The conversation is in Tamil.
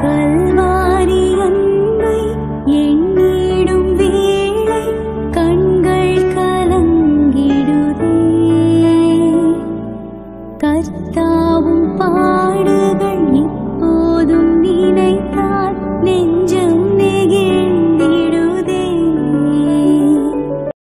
கல்வாரி அன்பை எண்ணிடும் வேளை கண்கள் கலங்கிடுதே. கர்த்தாவும் பாடுகள் இப்போதும் நினைத்த